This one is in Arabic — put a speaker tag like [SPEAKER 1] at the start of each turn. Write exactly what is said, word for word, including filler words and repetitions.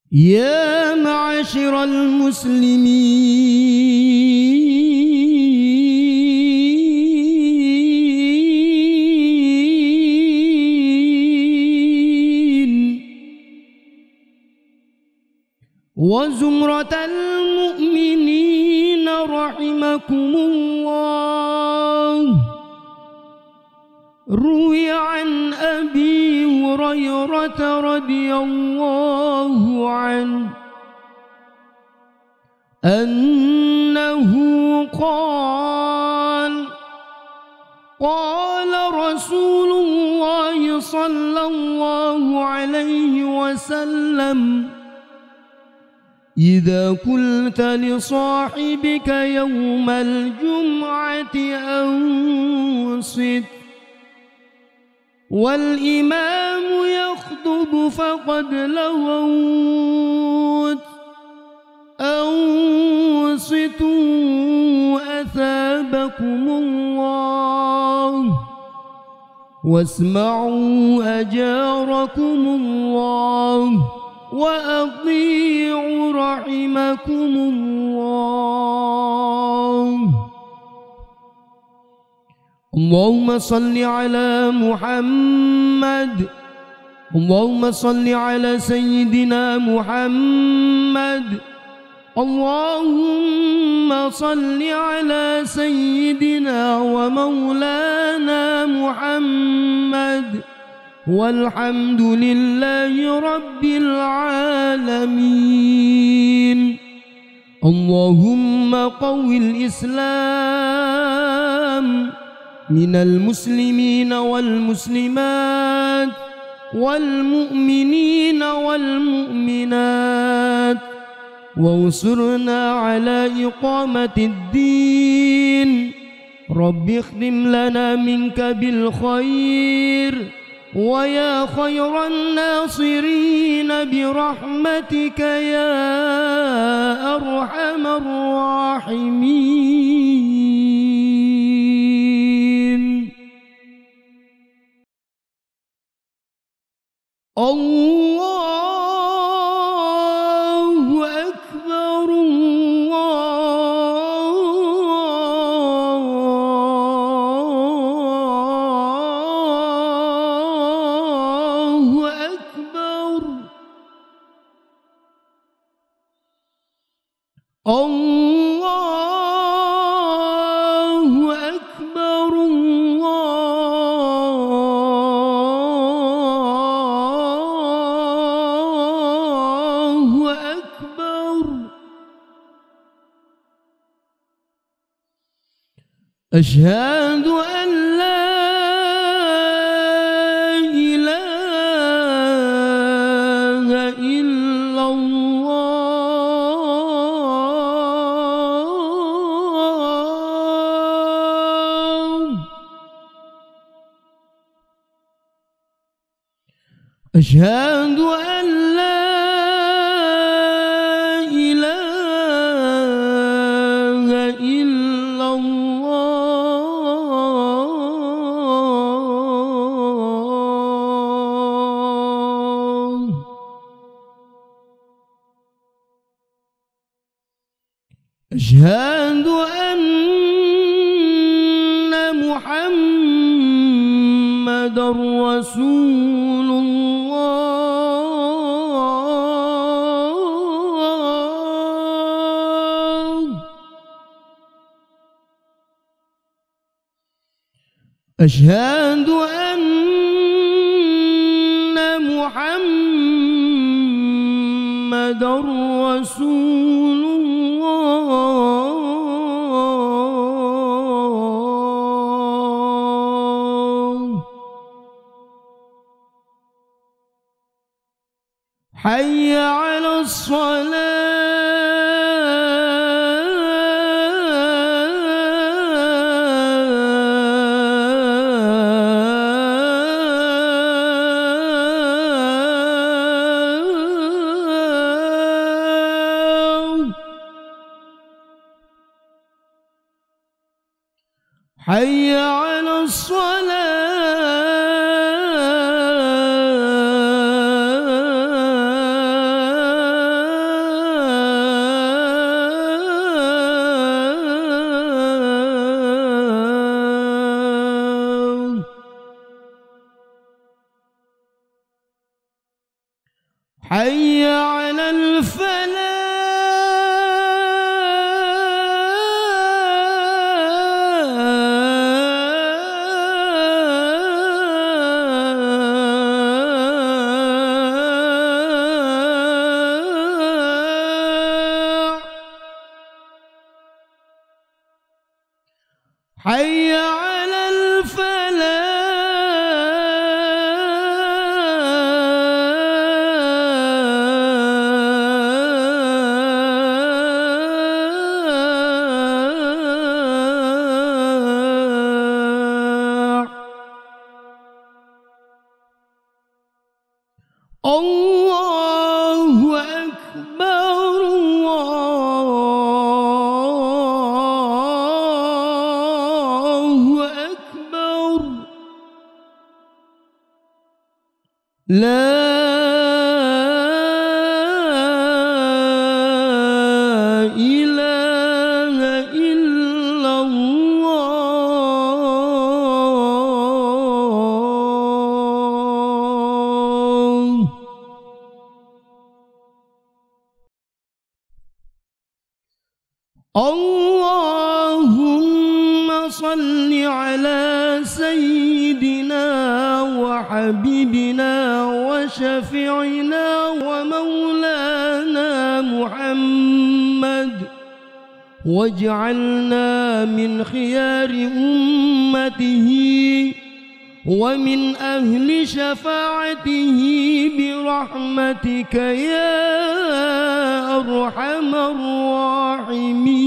[SPEAKER 1] يا معاشر المسلمين وزمرة المؤمنين رحمكم الله. روي عن أبي هريرة رضي الله عنه أنه قال قال رسول الله صلى الله عليه وسلم: إذا قلت لصاحبك يوم الجمعة أنصت والإمام يخطب فقد لغوت، أنصتوا أثابكم الله واسمعوا أجاركم الله وأطيعوا رحمكم الله. اللهم صل على محمد، اللهم صل على سيدنا محمد، اللهم صل على سيدنا ومولانا محمد، والحمد لله رب العالمين. اللهم قو الإسلام من المسلمين والمسلمات والمؤمنين والمؤمنات، وانصرنا على إقامة الدين. رب اختم لنا منك بالخير ويا خير الناصرين برحمتك يا أرحم الراحمين. الله أكبر، الله أكبر، الله أكبر، الله أكبر. أشهد أن لا إله إلا الله. أشهد أن لا إله إلا الله. أشهد أن محمدًا رسول الله. أشهد أن محمدًا رسول الله. حي على الصلاة. حي على الصلاة. حي على الفلاح حي على الفلاح الله أكبر الله أكبر لا إله إلا الله. اللهم صل على سيدنا وحبيبنا وشفيعنا ومولانا محمد واجعلنا من خيار أمته ومن أهل شفاعته برحمتك يا أرحم الراحمين.